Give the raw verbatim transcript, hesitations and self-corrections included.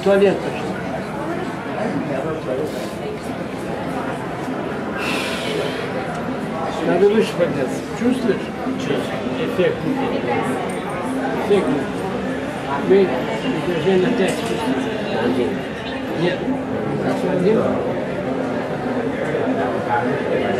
туалет. Надо выше подняться. Чувствуешь? Чувствую. Эффект. Эффект. Бей. Движение опять. Один. Нет. Один.